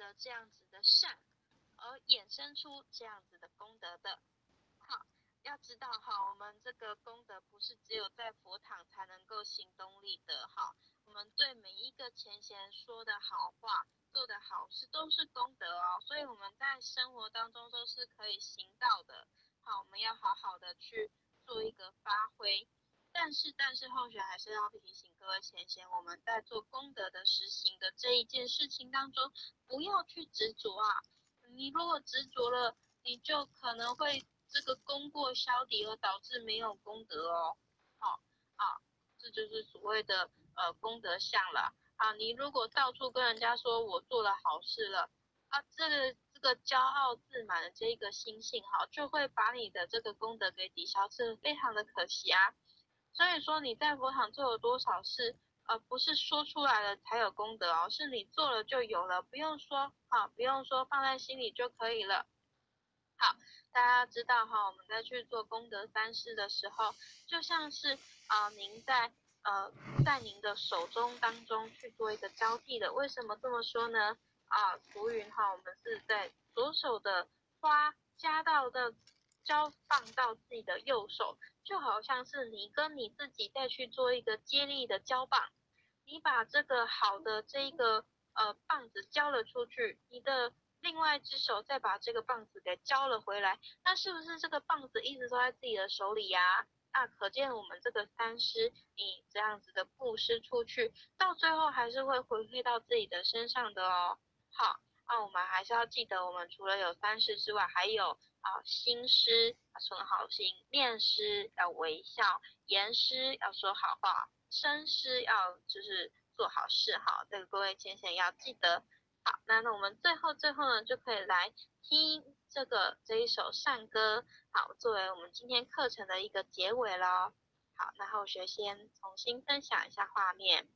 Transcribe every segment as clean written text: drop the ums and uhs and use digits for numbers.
了这样子的善，而衍生出这样子的功德的。好，要知道哈，我们这个功德不是只有在佛堂才能够行动力的哈，我们对每一个前贤说的好话、做的好事都是功德哦，所以我们在生活当中都是可以行道的。好，我们要好好的去做一个发挥。但是后学还是要提醒各位前贤，我们在做功德的实行的这一件事情当中，不要去执着啊。你如果执着了，你就可能会这个功过消敌，而导致没有功德哦。好啊，这就是所谓的功德相了啊。你如果到处跟人家说我做了好事了啊，这个骄傲自满的这个心性哈，就会把你的这个功德给抵消，是非常的可惜啊。所以说你在佛堂做了多少事，不是说出来了才有功德哦，是你做了就有了，不用说啊，不用说，放在心里就可以了。好，大家知道哈，我们在去做功德三事的时候，就像是您在您的手中当中去做一个交替的。为什么这么说呢？浮云哈，我们是在左手的花交放到自己的右手，就好像是你跟你自己再去做一个接力的交棒，你把这个好的这个棒子交了出去，你的另外一只手再把这个棒子给交了回来，那是不是这个棒子一直都在自己的手里呀？那可见我们这个三施，你这样子的布施出去，到最后还是会回馈到自己的身上的哦。好，那我们还是要记得，我们除了有三施之外，还有心施要存好心，念施要微笑，言施要说好话，身施要就是做好事哈。这个各位前贤要记得。好，那我们最后呢，就可以来听这一首善歌，好，作为我们今天课程的一个结尾咯。好，那后学先重新分享一下画面。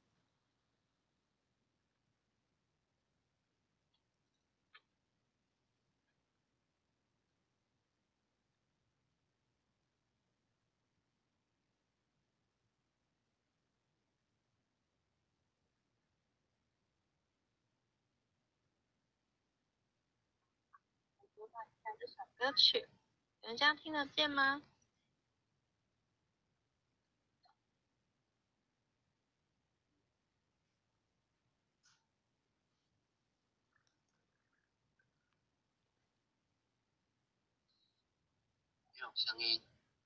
播放一下这首歌曲，有人这样听得见吗？ 没有声音。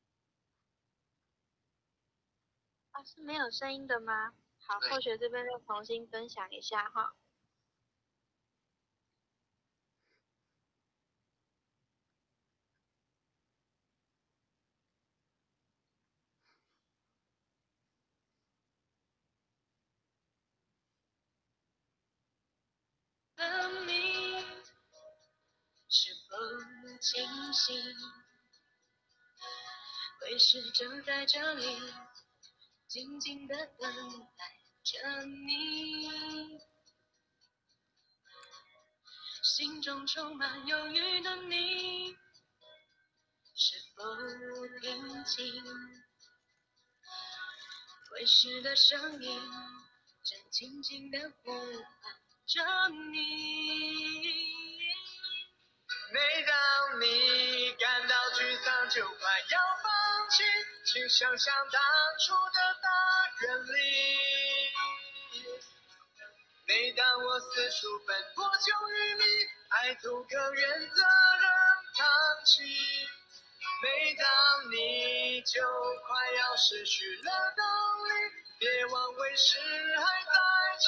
是没有声音的吗？好，后学这边再重新分享一下哈。你是否清醒？会是正在这里静静的等待着你，心中充满忧郁的你，是否听清会是的声音，正轻轻的呼唤着你。 每当你感到沮丧，就快要放弃，请想想当初的大愿力。每当我四处奔波求于你，爱都可原则仍扛起。每当你就快要失去了动力，别忘为师还在这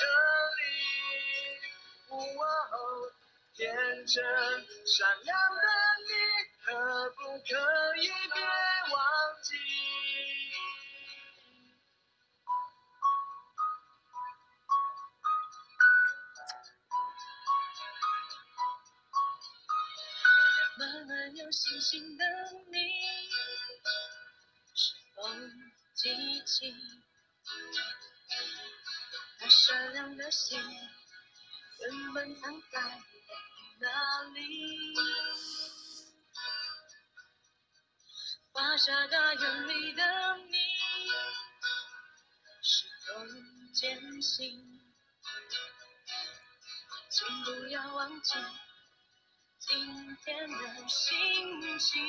里。天真善良的你，可不可以别忘记？ 慢慢有信心的你，是否记起那善良的心原本藏在哪里？画下大愿里的你，是否坚信请不要忘记今天的心情。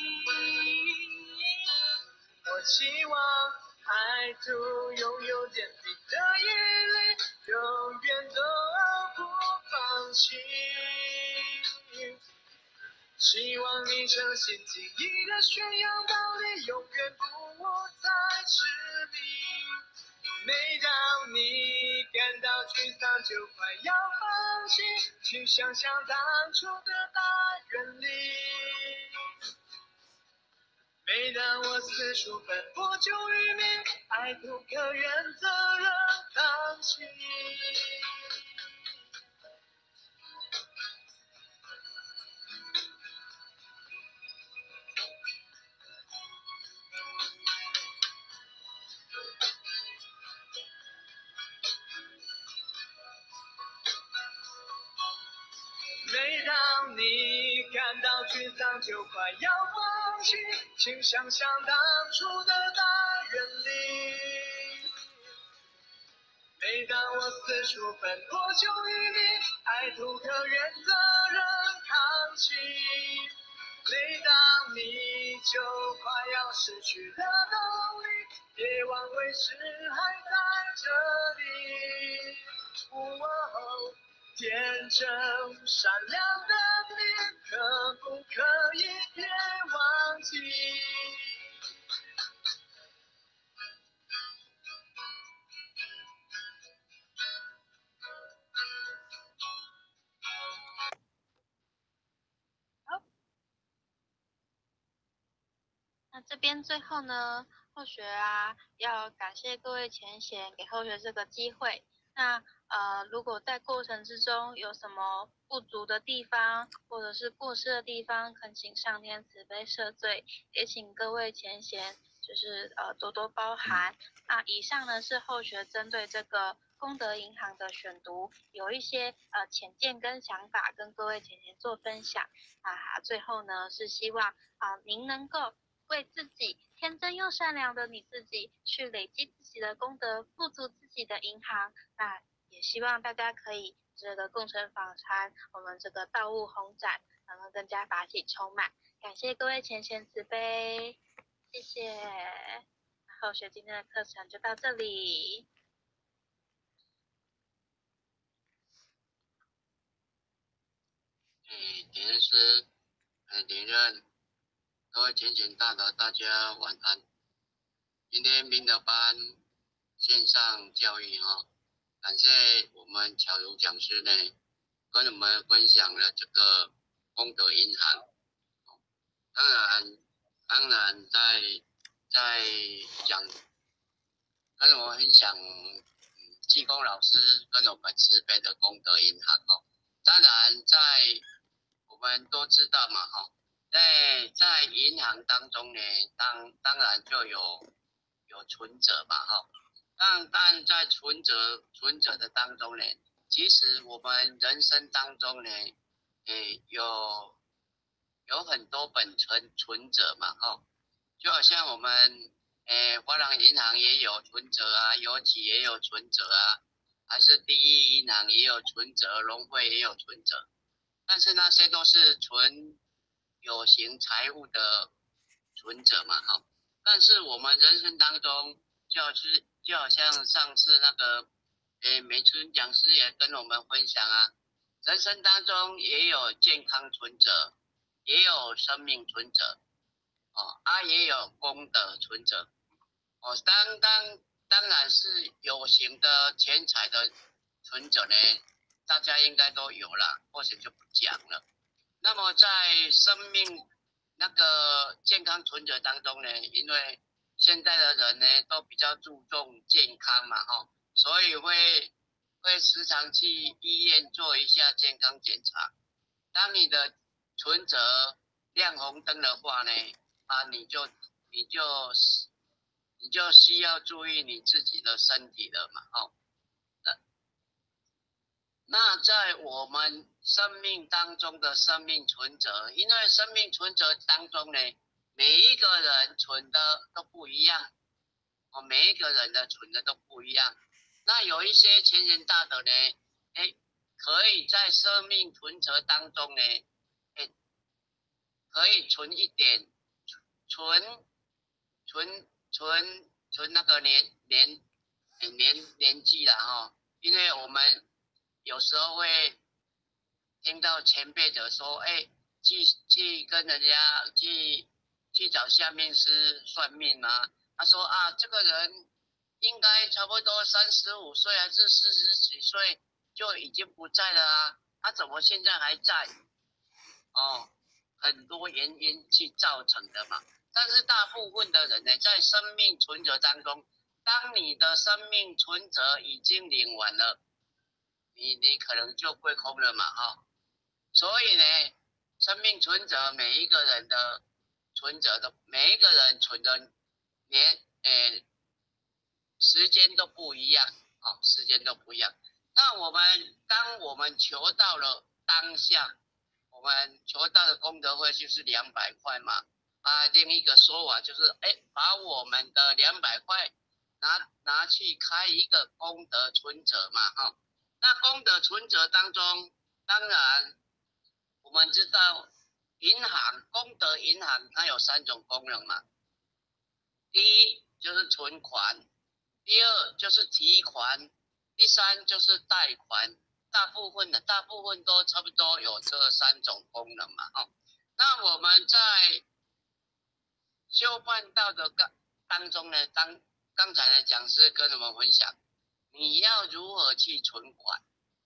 我希望爱途拥有坚定的毅力，永远都不放弃。希望你诚心尽意的宣扬道理，永远不握在纸里。每当你感到沮丧，就快要放弃，请想想当初的大原理。每当我四处奔波求于你，爱不可原则仍放弃。每当你感到沮丧，就快要放弃，请想想当初的大原理。每当我四处奔波求于你，爱不可原则仍扛起。每当你就快要失去了动力，别忘为时还在这里。哦，天真善良的你，可不可以别忘记？ 好，那这边最后呢，后学啊，要感谢各位前贤给后学这个机会。那如果在过程之中有什么不足的地方，或者是过失的地方，恳请上天慈悲赦罪，也请各位前贤就是多多包涵。那以上呢是后学针对这个功德银行的选读，有一些浅见跟想法跟各位前贤做分享啊。最后呢是希望您能够为自己天真又善良的你自己去累积自己的功德，富足自己的银行。那也希望大家可以这个共乘访禅，我们这个道务宏展，然后更加法喜充满。感谢各位前贤慈悲，谢谢。后学今天的课程就到这里。 点恩师，连任，各位前贤大德，大家晚安。今天明德班线上教育感谢我们巧如讲师呢，跟我们分享了这个功德银行。当然在讲，跟我分享济公老师跟我们慈悲的功德银行当然我们都知道嘛在银行当中呢，当然就有存折嘛但在存折的当中呢，其实我们人生当中呢，有很多本存折嘛就好像我们华南银行也有存折啊，邮局也有存折啊，还是第一银行也有存折，农会也有存折，但是那些都是存有形财物的存折嘛但是我们人生当中就好像上次那个美春讲师也跟我们分享啊，人生当中也有健康存折，也有生命存折也有功德存折当然是有形的钱财的存折呢，大家应该都有了，或许就不讲了。那么在生命那个健康存折当中呢，因为现在的人呢都比较注重健康嘛所以会时常去医院做一下健康检查。当你的存折亮红灯的话呢，你就需要注意你自己的身体了嘛那在我们生命当中的生命存折，因为生命存折当中呢，每一个人存的都不一样每一个人的存的都不一样。那有一些前人大德呢可以在生命存折当中呢，可以存一点，存那个年纪啦哈，因为我们有时候会听到前辈者说，去跟人家去找下面师算命嘛，他说啊，这个人应该差不多35岁还是40几岁就已经不在了啊，他怎么现在还在？哦，很多原因去造成的嘛。但是大部分的人呢，在生命存折当中，当你的生命存折已经领完了，你可能就归空了嘛，所以呢，生命存折每一个人的存折的每一个人存的时间都不一样，时间都不一样。那当我们求到了当下，我们求到的功德会就是200块嘛，另一个说法就是，把我们的200块拿去开一个功德存折嘛，那功德存折当中，当然我们知道功德银行它有3种功能嘛，第一就是存款，第二就是提款，第三就是贷款，大部分都差不多有这3种功能嘛，那我们在修办道的当中呢，刚才的讲师跟我们分享，你要如何去存款？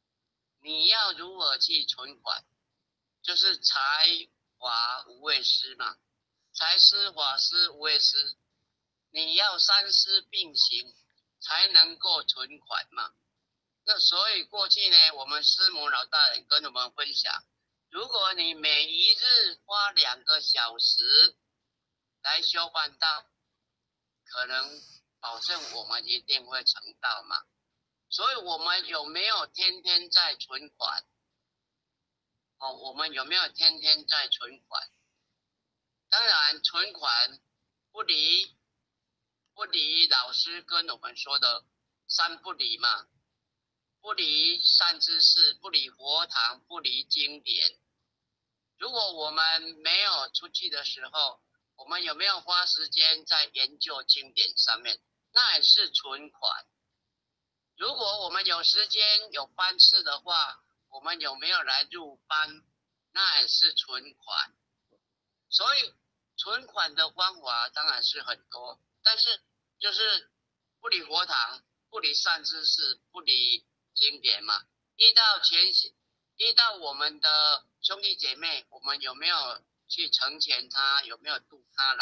就是财法无畏施嘛，财施、法施、无畏施，你要3施并行，才能够存款嘛。那所以过去呢，我们师母老大人跟我们分享，如果你每一日花2个小时来修办道，可能保证我们一定会成道嘛。所以我们有没有天天在存款？我们有没有天天在存款？当然，存款不离老师跟我们说的3不离嘛，不离善知识，不离佛堂，不离经典。如果我们没有出去的时候，我们有没有花时间在研究经典上面？那也是存款。如果我们有时间有班次的话，我们有没有来入班？那也是存款。所以存款的方法当然是很多，但是就是不离佛堂，不离善知识，不离经典嘛。遇到我们的兄弟姐妹，我们有没有去成全他？有没有度他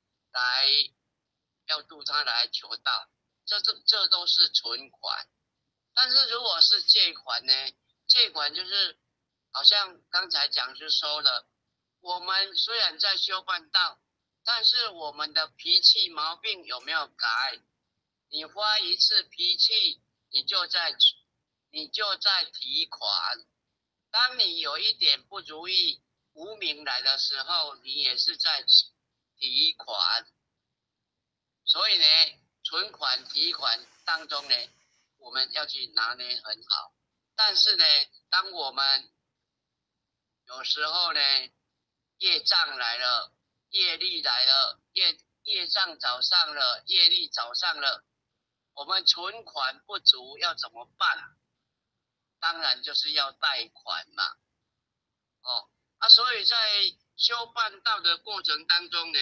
要度他来求道？这都是存款。但是如果是借款呢？借款就是好像刚才讲师说的，我们虽然在修办道，但是我们的脾气毛病有没有改？你发一次脾气，你就在提款。当你有一点不如意、无名来的时候，你也是在提款。所以呢，存款、提款当中呢，我们要去拿捏很好。但是呢，当我们有时候呢，业障来了，业力来了，业障找上了，业力找上了，我们存款不足要怎么办？当然就是要贷款嘛。所以在修办道的过程当中呢，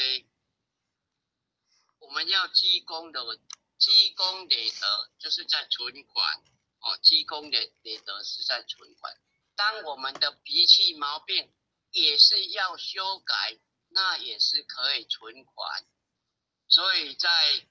我们要积功累德，就是在存款。积功累德是在存款。当我们的脾气毛病也是要修改，那也是可以存款。所以在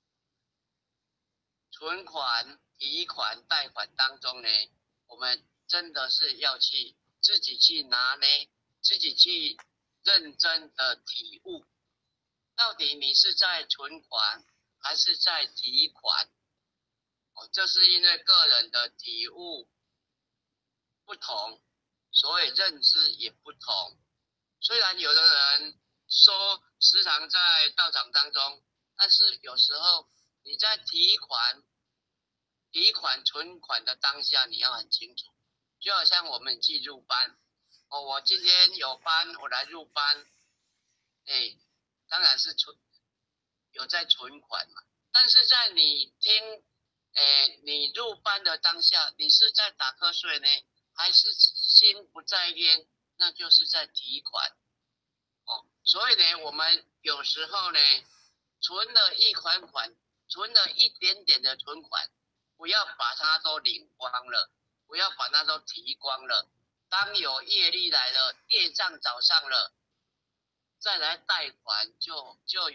存款、提款、贷款当中呢，我们真的是要去自己去拿捏，自己去认真的体悟，到底你是在存款还是在提款？这是因为个人的体悟不同，所以认知也不同。虽然有的人说时常在道场当中，但是有时候你在提款、存款的当下，你要很清楚， 就好像我们去入班，哦，我今天有班，我来入班，哎，当然是有在存款嘛。但是在你你入班的当下，你是在打瞌睡呢，还是心不在焉？那就是在提款。哦，所以呢，我们有时候呢，存了一款，存了一点点的存款，不要把它都领光了，不要把它都提光了。当有业力来了，业障找上了，再来贷款就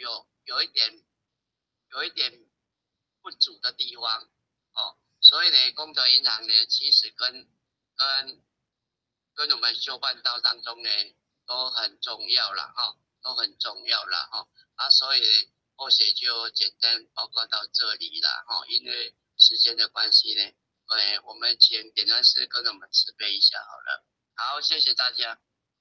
有一点不足的地方哦。所以呢，功德银行呢，其实跟我们修办道当中呢，都很重要了哈，都很重要了哈。所以或许就简单报告到这里了哈，因为时间的关系呢，我们请点赞师跟我们慈悲一下好了。好，谢谢大家。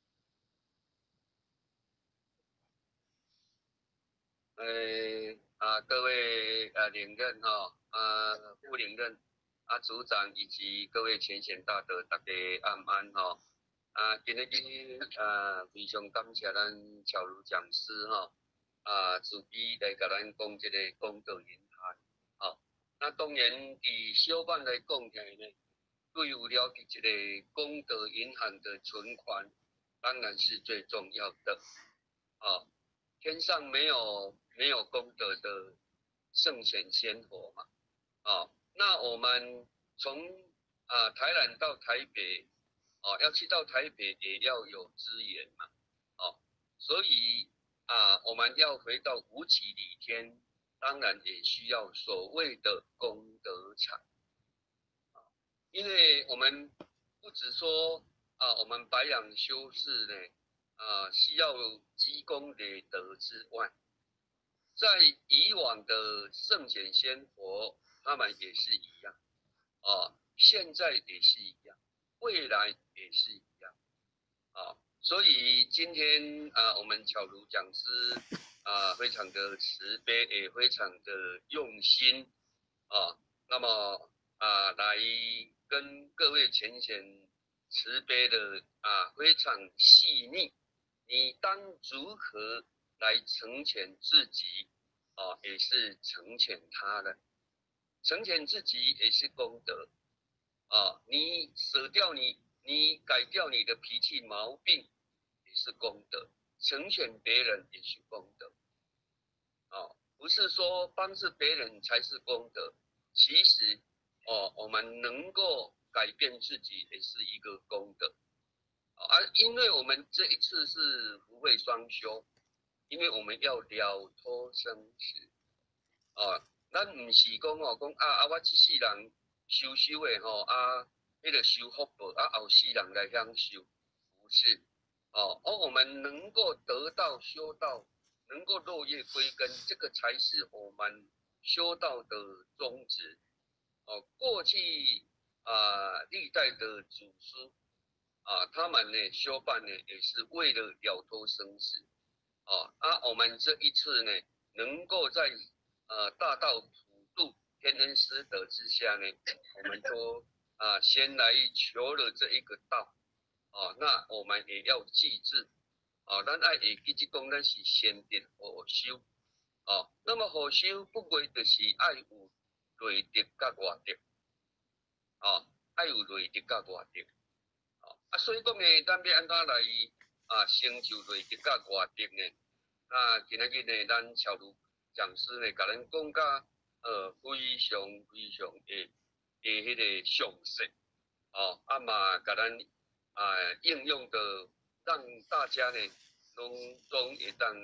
各位领任副领任组长以及各位前贤大德，大家晚安今日非常感谢咱巧如讲师慈悲来甲咱讲这个功德银行那当然以小办来讲起来呢，对于了解这个功德银行的存款，当然是最重要的天上没有功德的圣贤仙佛嘛那我们从台南到台北要去到台北也要有资源嘛所以我们要回到无期理天，当然也需要所谓的功德财因为我们不只说我们白养修士呢需要积功累德之外，在以往的圣贤仙佛，他们也是一样现在也是一样，未来也是一样所以今天我们巧如讲师非常的慈悲，也非常的用心那么来跟各位前贤慈悲的非常细腻。你当如何来成全自己也是成全他人，成全自己也是功德你舍掉你改掉你的脾气毛病也是功德，成全别人也是功德不是说帮助别人才是功德，其实我们能够改变自己也是一个功德因为我们这一次是福慧双修，因为我们要了脱生死咱不是讲我这世人修的那个修福报后世人来享受，不是我们能够得到修道，能够落叶归根，这个才是我们修道的宗旨过去历代的祖师他们呢修办呢也是为了了脱生死我们这一次呢能够在大道普渡天恩师德之下呢，我们都先来求了这一个道那我们也要记住咱爱会记住讲咱是先得好修那么好修不过就是爱有累德甲外德爱有累德甲外德所以讲呢，咱要安怎来成就累德甲外德呢？今仔日呢，咱巧如讲师呢，甲咱讲甲非常的迄个详细嘛甲咱应用的，让大家呢拢会当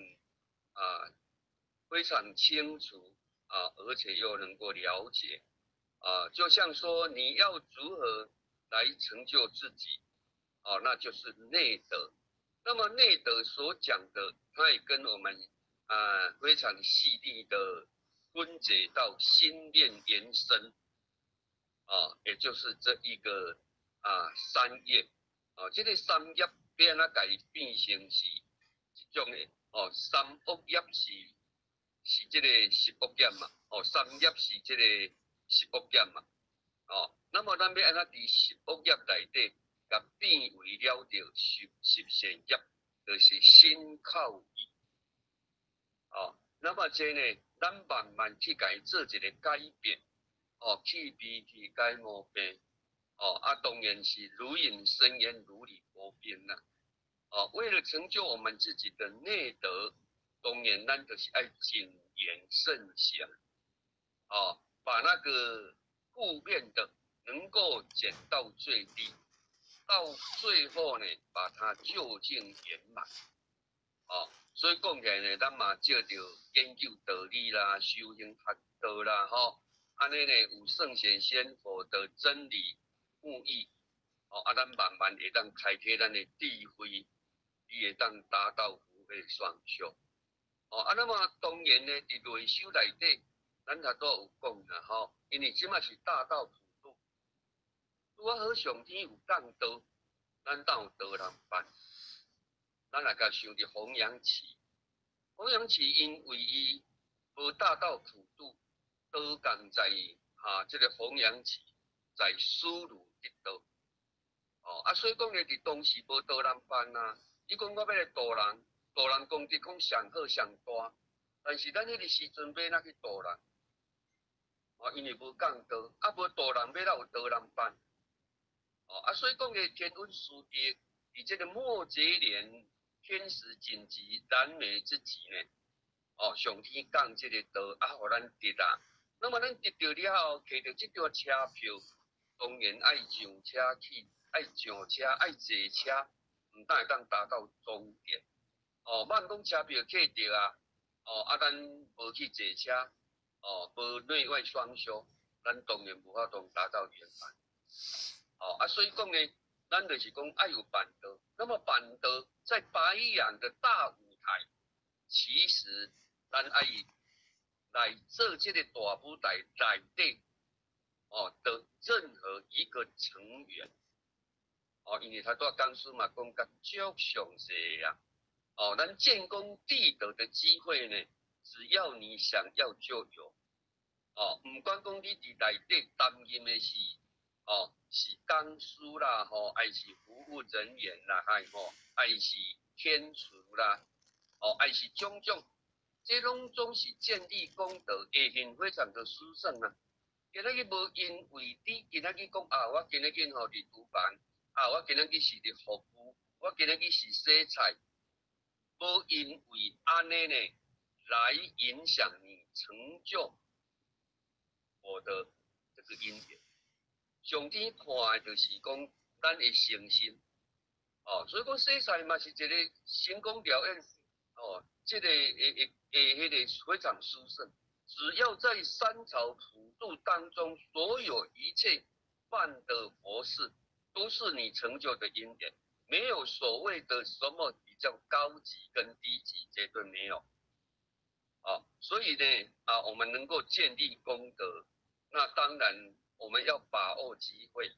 非常清楚而且又能够了解就像说你要如何来成就自己那就是内德。那么内德所讲的，它也跟我们非常细腻的分解到心念延伸也就是这一个三业这个三业要安怎改变成是一种的三恶业是这个十恶业嘛三业是这个十恶业嘛那么咱要安怎伫10业内底，甲变为了着10善业，就是身口意。那么这呢，咱慢慢去甲伊做一个改变，去味去改毛病，当然是如影生烟，如履薄冰啦。为了成就我们自己的内德，当然咱就是爱谨言慎行，把那个负面的能够减到最低，到最后呢，把它就近圆满。所以讲起来呢，咱嘛借着研究道理啦、修行学道啦，安尼呢有圣贤先佛的真理目义，咱慢慢会当开启咱的智慧，伊会当达到福慧双修。那么当然呢，伫内修内底，咱头拄有讲啦，因为即马是大道普渡，拄啊好上天有降道，咱当有道人办。咱来甲想着弘扬寺，弘扬寺因为伊无大道普渡，道共在这个弘扬寺在思路得道。所以讲咧，伫当时无道人办啊。你讲我要来度人，度人功德讲上好上大，但是咱迄个时阵要哪去度人？因为无降道，无度人要哪有道人办？所以讲咧，天文数节伫这个末节年。天时紧急燃眉之急呢，上天降这个道互咱得啦。那么咱得到了后，摕到这张车票，当然爱上车去，爱上车，爱坐车，唔但会当达到终点。莫讲车票摕到咱无去坐车，无内外双修，咱当然无法度达到圆满。所以讲呢。咱就是讲爱有办道，那么办道在白羊的大舞台，其实咱爱来做这个大舞台内底，的任何一个成员，因为他都讲书嘛，讲甲足详细啊，咱建功立德的机会呢，只要你想要就有，唔管讲你伫内底担任的是。是讲师啦，还是服务人员啦，还是天厨啦，还是种种，这拢总是建立功德，会行非常的殊胜啊。今仔日无因为你今仔日讲我今仔日伫厨房，我今仔日是伫服务，我今仔日是洗菜，无因为安尼呢来影响你成就我的这个因缘。上天看的就是讲咱的诚心，所以讲洗菜嘛是一个成功表演，这个迄个非常殊胜。只要在3朝普渡当中，所有一切办的佛事，都是你成就的因缘，没有所谓的什么比较高级跟低级，绝对没有。所以呢，我们能够建立功德，那当然。我们要把握机会，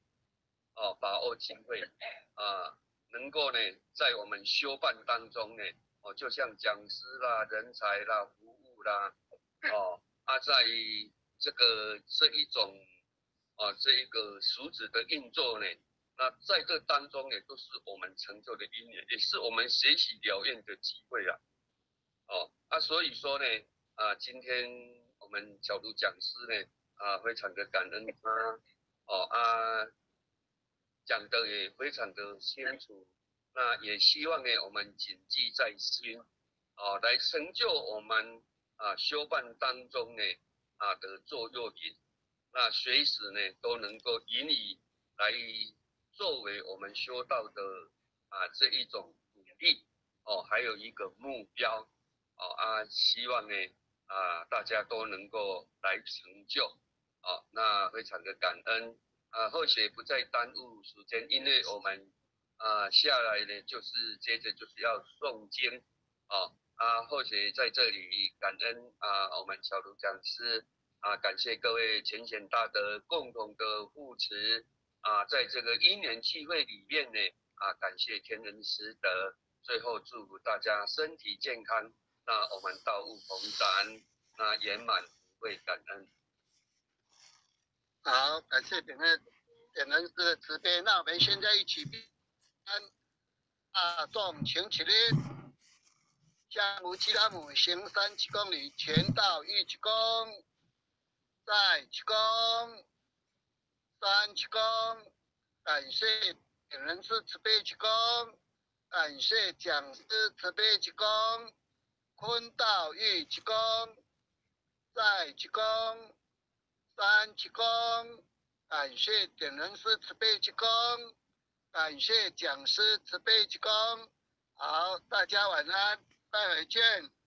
能够呢，在我们修办当中呢，就像讲师啦、人才啦、服务啦，在这一种，这一个俗子的运作呢，那在这当中呢，都是我们成就的因缘，也是我们学习了愿的机会啦，所以说呢，今天我们小卢讲师呢。非常的感恩他，讲的也非常的清楚，那也希望呢我们谨记在心，来成就我们修办当中呢的座右铭，那随时呢都能够引以来作为我们修道的这一种努力，还有一个目标，希望呢大家都能够来成就。那非常的感恩或许不再耽误时间，因为我们下来呢就是接着就是要诵经或许在这里感恩我们小卢讲师感谢各位浅显大德共同的护持在这个因缘聚会里面呢感谢天人师德，最后祝福大家身体健康，那我们道务同展，那圆满福慧感恩。 好，感谢点恩。 点人师的慈悲。那我们现在一起闭安，大众请起立。向无基拉姆行三七公里，前到一鞠躬，再鞠躬，三鞠躬，感谢点人师慈悲鞠躬，感谢讲师慈悲鞠躬，坤道玉鞠躬，再鞠躬，三鞠躬，感谢点人师慈悲鞠躬，感谢讲师慈悲鞠躬。好，大家晚安，待会见。